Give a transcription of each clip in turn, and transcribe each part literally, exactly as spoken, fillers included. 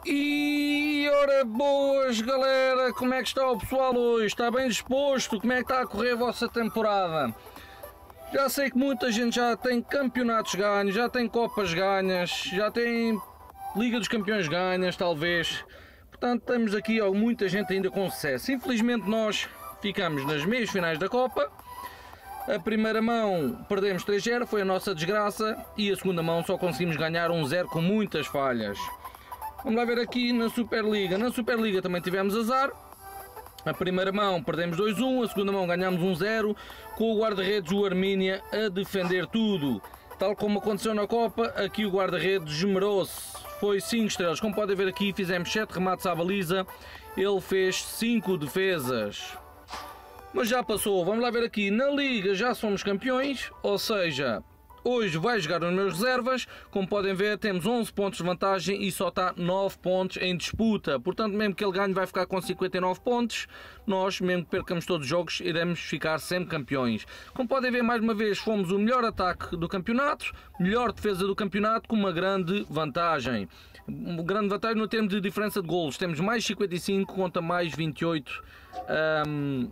E ora boas galera, como é que está o pessoal hoje? Está bem disposto? Como é que está a correr a vossa temporada? Já sei que muita gente já tem campeonatos ganhos, já tem copas ganhas, já tem Liga dos Campeões ganhas talvez. Portanto temos aqui ó, muita gente ainda com sucesso. Infelizmente nós ficamos nas meias finais da Copa. A primeira mão perdemos três a zero, foi a nossa desgraça. E a segunda mão só conseguimos ganhar um zero com muitas falhas. Vamos lá ver aqui na Superliga. Na Superliga também tivemos azar. A primeira mão perdemos dois a um, a segunda mão ganhamos um zero, com o guarda-redes o Armínia a defender tudo. Tal como aconteceu na Copa, aqui o guarda-redes esmerou-se. Foi cinco estrelas. Como podem ver aqui, fizemos sete remates à baliza. Ele fez cinco defesas. Mas já passou. Vamos lá ver aqui. Na Liga já somos campeões, ou seja... Hoje vai jogar nos meus reservas, como podem ver temos onze pontos de vantagem e só está nove pontos em disputa, portanto mesmo que ele ganhe vai ficar com cinquenta e nove pontos, nós mesmo que percamos todos os jogos iremos ficar sempre campeões. Como podem ver mais uma vez fomos o melhor ataque do campeonato, melhor defesa do campeonato com uma grande vantagem. Uma grande vantagem no termo de diferença de golos, temos mais cinquenta e cinco contra mais vinte e oito um,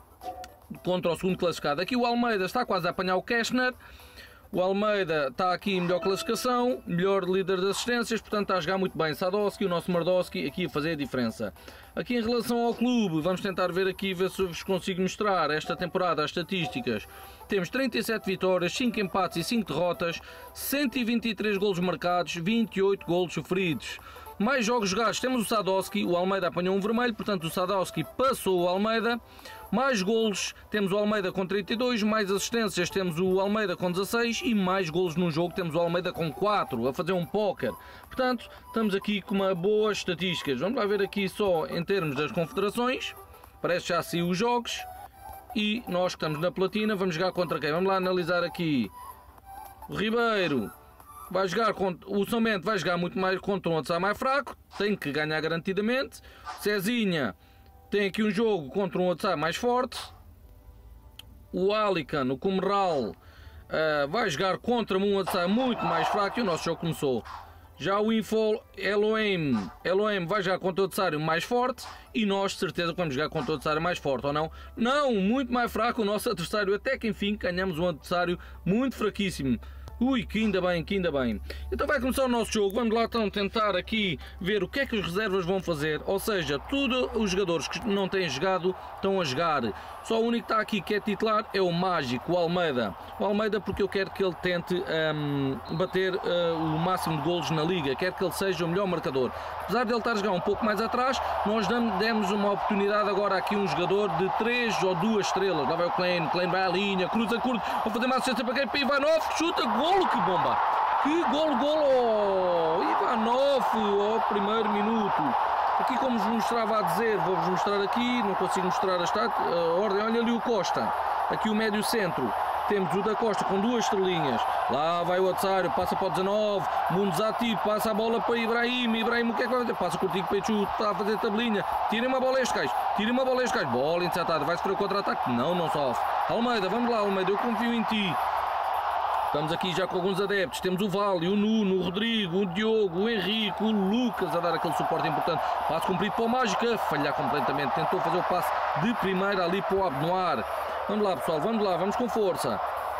contra o segundo classificado. Aqui o Almeida está quase a apanhar o Kessner. O Almeida está aqui em melhor classificação, melhor líder de assistências, portanto está a jogar muito bem. Sadowski, o nosso Mardowski, aqui a fazer a diferença. Aqui em relação ao clube, vamos tentar ver aqui, ver se vos consigo mostrar esta temporada as estatísticas. Temos trinta e sete vitórias, cinco empates e cinco derrotas, cento e vinte e três golos marcados, vinte e oito golos sofridos. Mais jogos jogados, temos o Sadowski, o Almeida apanhou um vermelho, portanto o Sadowski passou o Almeida. Mais golos, temos o Almeida com trinta e dois, mais assistências temos o Almeida com dezasseis e mais golos num jogo temos o Almeida com quatro, a fazer um póquer. Portanto, estamos aqui com uma boa estatística. Vamos lá ver aqui só em termos das confederações, parece que já saiu os jogos e nós que estamos na platina vamos jogar contra quem? Vamos lá analisar aqui. O Ribeiro vai jogar contra, o São Bento vai jogar muito mais contra um adversário mais fraco, tem que ganhar garantidamente. Cezinha tem aqui um jogo contra um adversário mais forte. O Alican, o Comeral, uh, vai jogar contra um adversário muito mais fraco e o nosso jogo começou. Já o Info Elohim, Elohim vai jogar contra o adversário mais forte e nós de certeza que vamos jogar contra o adversário mais forte, ou não? Não, muito mais fraco o nosso adversário, até que enfim ganhamos um adversário muito fraquíssimo. Ui, que ainda bem, que ainda bem. Então vai começar o nosso jogo, vamos lá então tentar aqui ver o que é que os reservas vão fazer. Ou seja, todos os jogadores que não têm jogado estão a jogar. Só o único que está aqui que é titular é o Mágico, o Almeida. O Almeida porque eu quero que ele tente um, bater uh, o máximo de golos na liga, quero que ele seja o melhor marcador. Apesar de ele estar a jogar um pouco mais atrás, nós demos uma oportunidade agora aqui a um jogador de três ou duas estrelas. Lá vai o Klein, Klein vai à linha, cruza curto, vou fazer uma assistência para quem? Para Ivanov, chuta, golo, que bomba! Que golo, golo! Ivanov, ao primeiro minuto. Aqui como vos mostrava a dizer, vou-vos mostrar aqui, não consigo mostrar a, estat a ordem, olha ali o Costa. Aqui o médio centro. Temos o da Costa com duas estrelinhas. Lá vai o adversário, passa para o dezanove. Mundos ativo, passa a bola para Ibrahim. Ibrahim, o que é que vai fazer? Passa curtinho para Pechu, está a fazer tabelinha. Tira uma bola a este gajo. Tira uma bola a este gajo. Bola interceptada. Vai sofrer o contra-ataque? Não, não sofre. Almeida, vamos lá, Almeida, eu confio em ti. Estamos aqui já com alguns adeptos. Temos o Vale, o Nuno, o Rodrigo, o Diogo, o Henrique, o Lucas a dar aquele suporte importante. Passo cumprido para o Mágica, falhar completamente. Tentou fazer o passe de primeira ali para o Abnoar. Vamos lá pessoal, vamos lá, vamos com força.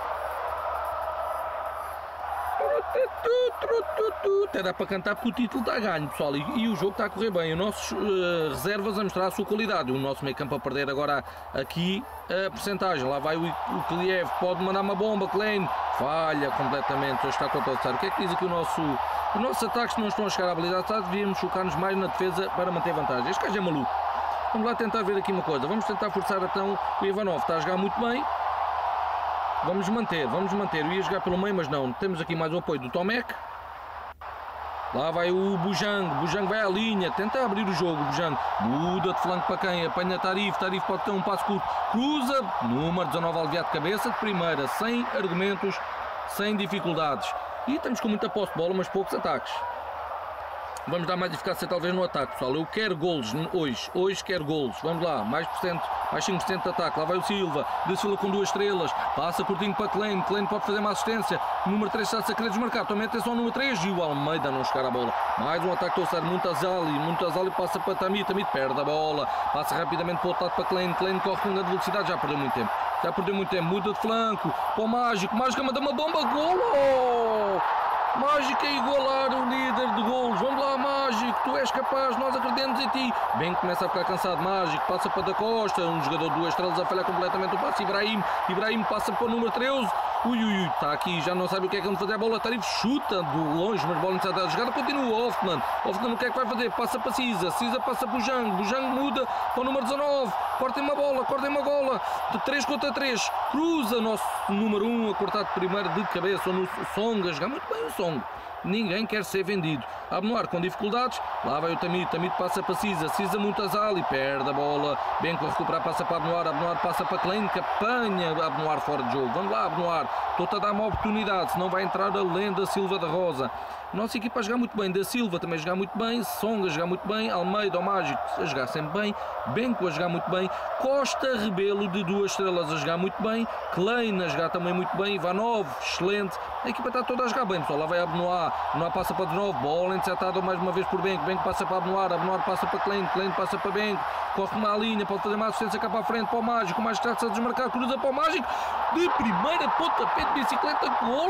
Até dá para cantar porque o título está a ganho pessoal, e, e o jogo está a correr bem. Os nossos uh, reservas a mostrar a sua qualidade. O nosso meio campo a perder agora aqui a percentagem. Lá vai o, o Kliev, pode mandar uma bomba, Klein falha completamente, hoje está contra o adversário. O que é que diz aqui o nosso... Os nossos ataques não estão a chegar à habilidade, tá? Devíamos focar-nos mais na defesa para manter vantagem. Este gajo é maluco. Vamos lá tentar ver aqui uma coisa, vamos tentar forçar então o Ivanov, está a jogar muito bem. Vamos manter, vamos manter, eu ia jogar pelo meio mas não, temos aqui mais o apoio do Tomek. Lá vai o Bujang, Bujang vai à linha, tenta abrir o jogo, Bujang muda de flanco para quem? Apanha Tarif, Tarif pode ter um passo curto, cruza, número dezanove aliviado de cabeça de primeira, sem argumentos, sem dificuldades. E estamos com muita posse de bola, mas poucos ataques. Vamos dar mais eficácia talvez no ataque, pessoal. Eu quero golos hoje, hoje quero golos. Vamos lá, mais por cento, mais cinco por cento de ataque. Lá vai o Silva, de Silva com duas estrelas, passa curtinho para Klein, Klein pode fazer uma assistência. O número três está-se a querer desmarcar, também atenção ao número três e o Almeida não chegar a bola. Mais um ataque do Muntazali, Muntazali passa para Tammy, Tammy perde a bola, passa rapidamente para o outro lado para Klein, Klein corre com grande velocidade, já perdeu muito tempo. Já perdeu muito tempo, muda de flanco, para o Mágico, Mágico manda uma bomba, golo! Mágico a igualar o líder de golos. Vamos lá, Mágico, tu és capaz, nós acreditamos em ti. Bem, começa a ficar cansado, Mágico, passa para Da Costa, um jogador de duas estrelas a falhar completamente o passe. Ibrahim, Ibrahim passa para o número treze. Ui, ui, ui, está aqui, já não sabe o que é que vamos fazer. A bola Tarif chuta de longe, mas a bola não está a jogada. Continua Hoffman. Hoffman o que é que vai fazer? Passa para Cisa. Cisa passa para o Jango. O Jango muda para o número dezanove. Cortem uma bola, cortem uma bola. De três contra três. Cruza nosso número um, a cortar de primeiro de cabeça. No Song, a jogar muito bem o Song. Ninguém quer ser vendido. Abnoar com dificuldades. Lá vai o Tamit. Tamit passa para Cisa. Cisa Muntazali. Perde a bola. Bem que recuperar passa para Abnoar. Abnoar passa para Klein. Que apanha Abnoar fora de jogo. Vamos lá, Abnoar. Estou-te a dar uma oportunidade. Senão vai entrar a lenda Silva da Rosa. Nossa equipa a jogar muito bem. Da Silva também a jogar muito bem. Song a jogar muito bem. Almeida, o Mágico a jogar sempre bem. Benco a jogar muito bem. Costa Rebelo de duas estrelas a jogar muito bem. Klein a jogar também muito bem. Ivanov, excelente. A equipa está toda a jogar bem, pessoal. Lá vai Abnoar. Abnoar passa para de novo. Bola interceptada mais uma vez por Benco. Benco passa para Abnoar. Abnoar passa para Klein. Klein passa para Benco. Corre uma linha. Pode fazer uma assistência cá para a frente para o Mágico. O Mágico está a desmarcar. Cruza para o Mágico. De primeira pontapé de bicicleta.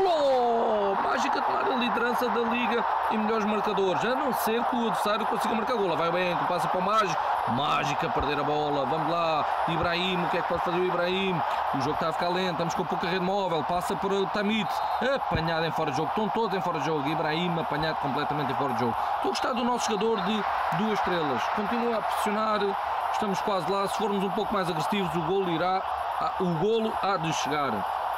Golo! Mágico a tomar a liderança da Liga e melhores marcadores. A não ser que o adversário consiga marcar golo. Lá vai o Benco. Passa para o Mágico. Mágico a perder a bola. Vamos lá. Ibrahim. O que é que pode fazer o Ibrahim? O jogo está a ficar lento. Estamos com pouca rede móvel. Passa para o Tamit. Apanhado em fora de jogo. Estão todos em fora de jogo. Ibrahim apanhado completamente em fora de jogo. Estou a gostar do nosso jogador de duas estrelas. Continua a pressionar. Estamos quase lá. Se formos um pouco mais agressivos, o golo irá. O golo há de chegar.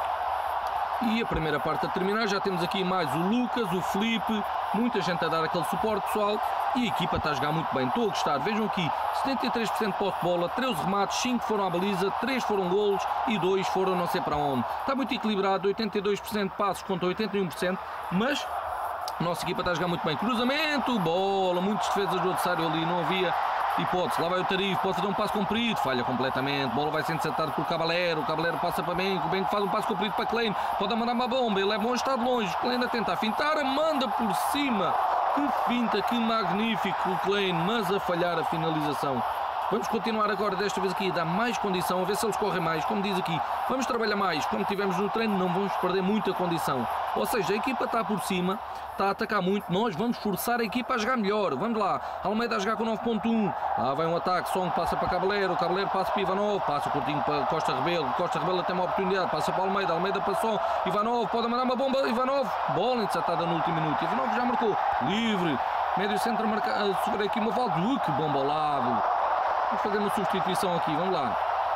E a primeira parte a terminar. Já temos aqui mais o Lucas, o Felipe. Muita gente a dar aquele suporte, pessoal. E a equipa está a jogar muito bem. Estou a gostar. Vejam aqui. setenta e três por cento de posse de bola. treze remates. cinco foram à baliza. três foram golos. E dois foram não sei para onde. Está muito equilibrado. oitenta e dois por cento de passos contra oitenta e um por cento. Mas a nossa equipa está a jogar muito bem. Cruzamento. Bola. Muitas defesas do adversário ali. Não havia hipótese. Lá vai o Tarif. Pode fazer um passo comprido. Falha completamente. Bola vai sendo interceptada por Caballero. O Caballero passa para Benco. O Benco faz um passo comprido para Klein. Pode mandar uma bomba. Ele é bom, está de longe. Klein a tentar fintar. Manda por cima. Que finta, que magnífico o Klein. Mas a falhar a finalização. Vamos continuar agora, desta vez aqui, a dar mais condição, a ver se eles correm mais. Como diz aqui, vamos trabalhar mais. Como tivemos no treino, não vamos perder muita condição. Ou seja, a equipa está por cima, está a atacar muito. Nós vamos forçar a equipa a jogar melhor. Vamos lá, Almeida a jogar com nove ponto um. Lá vai um ataque, Song passa para Caballero. Caballero passa para Ivanov, passa curtinho para Costa Rebelo. Costa Rebelo tem uma oportunidade, passa para Almeida. Almeida passou, Ivanov pode mandar uma bomba. Ivanov, bola interceptada no último minuto. Ivanov já marcou, livre. Médio centro a marcar, a sofrer aqui uma falta. Uh, que bomba ao lado. Vamos fazer uma substituição aqui, vamos lá.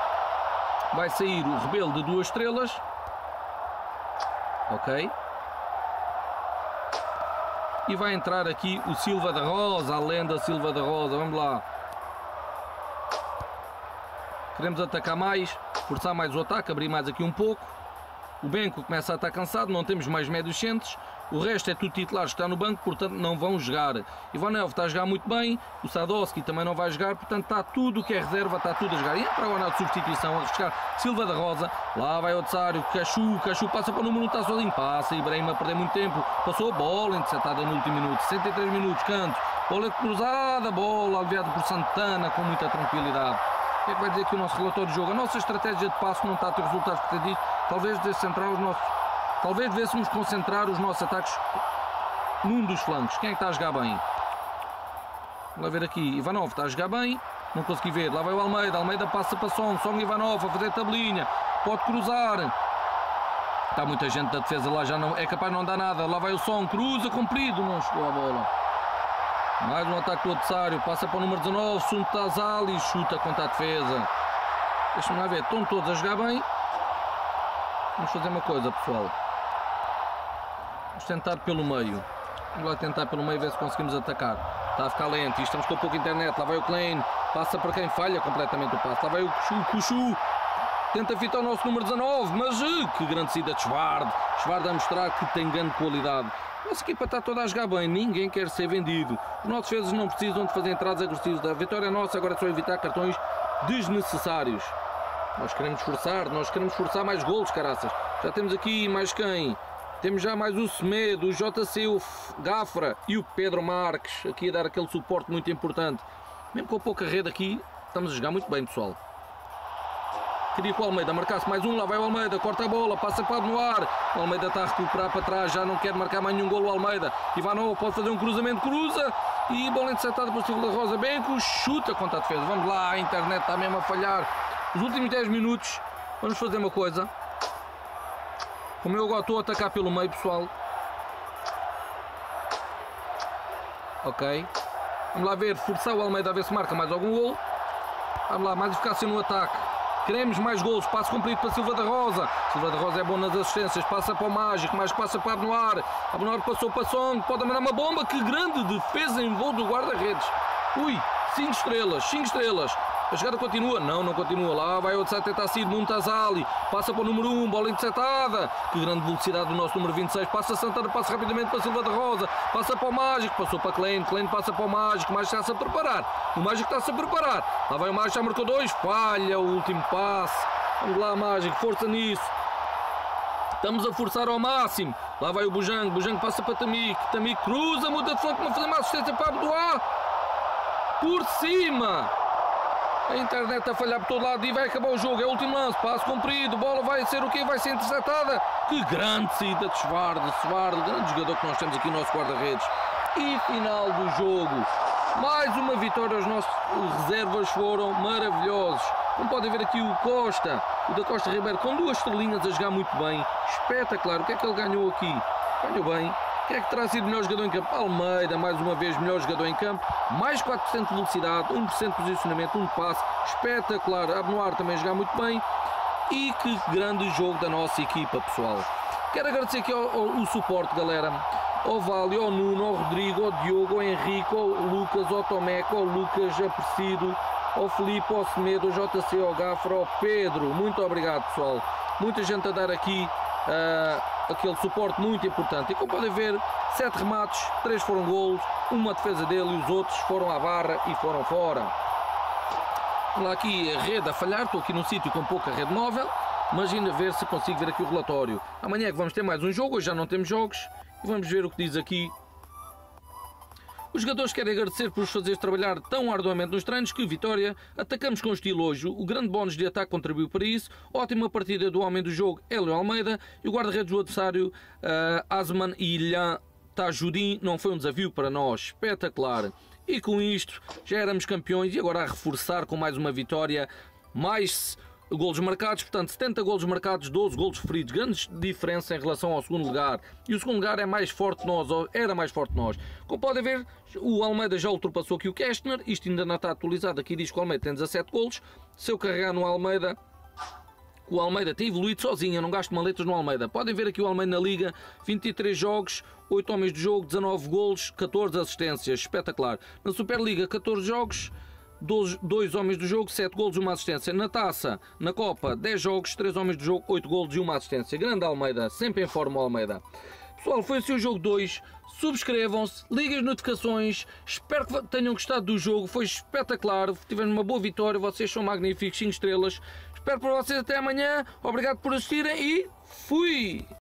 Vai sair o Rebelo de duas estrelas. Ok. E vai entrar aqui o Silva da Rosa, a lenda Silva da Rosa. Vamos lá. Queremos atacar mais, forçar mais o ataque, abrir mais aqui um pouco. O Benco começa a estar cansado, não temos mais médios centros. O resto é tudo titulares que está no banco, portanto não vão jogar. Ivanov está a jogar muito bem, o Sadowski também não vai jogar, portanto está tudo o que é reserva, está tudo a jogar. E entra agora na substituição, a chegar Silva da Rosa, lá vai o adversário, Cachu, Cachu passa para o número um, está sozinho, passa, Ibrahim a perder muito tempo, passou a bola, interceptada no último minuto, sessenta e três minutos, canto, bola cruzada, bola aliviada por Santana com muita tranquilidade. O que é que vai dizer aqui o nosso relatório de jogo? A nossa estratégia de passo não está a ter resultados pretendidos, talvez descentrar os nossos... Talvez devêssemos concentrar os nossos ataques num dos flancos. Quem é que está a jogar bem? Vamos ver aqui. Ivanov está a jogar bem. Não consegui ver. Lá vai o Almeida. Almeida passa para Song. Song Ivanov a fazer tabelinha. Pode cruzar. Está muita gente da defesa lá. Já não é capaz de não dar nada. Lá vai o Song. Cruza comprido. Não chegou a bola. Mais um ataque do adversário. Passa para o número dezanove. Suntazali. Chuta contra a defesa. Deixa-me lá ver. Estão todos a jogar bem. Vamos fazer uma coisa, pessoal. Vamos tentar pelo meio. Vamos lá tentar pelo meio ver se conseguimos atacar. Está a ficar lento. E estamos com pouca internet. Lá vai o Klein. Passa para quem falha completamente o passo. Lá vai o Cuxu. Cuxu. Tenta fitar o nosso número dezanove. Mas uh, que grande saída de Schward. Schward a mostrar que tem grande qualidade. A nossa equipa está toda a jogar bem, ninguém quer ser vendido. Os nossos defesas não precisam de fazer entradas agressivas. A vitória é nossa, agora é só evitar cartões desnecessários. Nós queremos forçar, nós queremos forçar mais golos, caraças. Já temos aqui mais quem? Temos já mais o Semedo, o J C, o Gafra e o Pedro Marques, aqui a dar aquele suporte muito importante. Mesmo com pouca rede aqui, estamos a jogar muito bem, pessoal. Queria que o Almeida marcasse mais um, lá vai o Almeida, corta a bola, passa para no ar. O Almeida está a recuperar para trás, já não quer marcar mais nenhum golo o Almeida. Ivanov pode fazer um cruzamento, cruza. E bola interceptada por Silva da Rosa. Benco chuta contra a defesa. Vamos lá, a internet está mesmo a falhar. Os últimos dez minutos, vamos fazer uma coisa. Como eu agora estou a atacar pelo meio, pessoal. Ok. Vamos lá ver, forçar o Almeida a ver se marca mais algum golo. Vamos lá, mais eficácia no ataque. Queremos mais golos, passo comprido para Silva da Rosa. Silva da Rosa é bom nas assistências, passa para o Mágico, mais passa para Abnoar. Abnoar passou para Song, pode mandar uma bomba. Que grande defesa em voo do guarda-redes. Ui, cinco estrelas, cinco estrelas. A jogada continua? Não, não continua. Lá vai o a tentar sair, Muntazali. Passa para o número um, bola interceptada. Que grande velocidade do nosso número vinte e seis. Passa Santana, passa rapidamente para Silva da Rosa. Passa para o Mágico, passou para Klein. Klein passa para o Mágico. O Mágico está-se a preparar. O Mágico está-se a preparar. Lá vai o Mágico, já marcou dois. Falha o último passe. Vamos lá, Mágico, força nisso. Estamos a forçar ao máximo. Lá vai o Bujango. Bujango passa para Tamik. Tamik cruza, muda de flanco, uma fazer uma assistência para Abdoá. Por cima. A internet a falhar por todo lado e vai acabar o jogo. É o último lance, passo comprido, bola vai ser o quê? Vai ser interceptada. Que grande saída de Schwarde, Schwarde, grande jogador que nós temos aqui no nosso guarda-redes. E final do jogo. Mais uma vitória, os nossos reservas foram maravilhosos. Como podem ver aqui o Costa, o da Costa Ribeiro, com duas estrelinhas a jogar muito bem. Espetacular, o que é que ele ganhou aqui? Ganhou bem. Quem é que terá sido melhor jogador em campo? Almeida, mais uma vez melhor jogador em campo. Mais quatro por cento de velocidade, um por cento de posicionamento, um passe. Espetacular. Abnoar também jogar muito bem. E que grande jogo da nossa equipa, pessoal. Quero agradecer aqui ao, ao, o suporte, galera. Ao Vale, ao Nuno, ao Rodrigo, ao Diogo, ao Henrique, ao Lucas, ao Tomeco, ao Lucas Aprecido, ao Filipe, ao Semedo, ao J C, ao Gafra, ao Pedro. Muito obrigado, pessoal. Muita gente a dar aqui uh, aquele suporte muito importante. E como podem ver, sete remates, três foram golos, uma defesa dele e os outros foram à barra e foram fora. Vamos lá aqui a rede a falhar, estou aqui num sítio com pouca rede móvel, mas ainda ver se consigo ver aqui o relatório. Amanhã é que vamos ter mais um jogo, hoje já não temos jogos, e vamos ver o que diz aqui. Os jogadores querem agradecer por os fazer trabalhar tão arduamente nos treinos. Que vitória! Atacamos com estilo hoje. O grande bónus de ataque contribuiu para isso. Ótima partida do homem do jogo, Hélio Almeida. E o guarda-redes do adversário, uh, Asman e Ilhan Tajudin. Não foi um desafio para nós. Espetacular! E com isto já éramos campeões. E agora a reforçar com mais uma vitória. Mais golos marcados, portanto setenta golos marcados, doze golos sofridos, grande diferença em relação ao segundo lugar, e o segundo lugar é mais forte que nós, ou era mais forte que nós. Como podem ver, o Almeida já ultrapassou aqui o Kestner, isto ainda não está atualizado, aqui diz que o Almeida tem dezassete golos. Se eu carregar no Almeida, o Almeida tem evoluído sozinho, eu não gasto maletas no Almeida. Podem ver aqui o Almeida na Liga, vinte e três jogos, oito homens de jogo, dezanove golos, catorze assistências, espetacular. Na Superliga, catorze jogos, dois homens do jogo, sete golos e uma assistência. Na Taça, na Copa, dez jogos, três homens do jogo, oito golos e uma assistência. Grande Almeida, sempre em forma o Almeida. Pessoal, foi assim o jogo dois. Subscrevam-se, liguem as notificações. Espero que tenham gostado do jogo. Foi espetacular. Tivemos uma boa vitória. Vocês são magníficos, cinco estrelas. Espero por vocês até amanhã. Obrigado por assistirem e fui!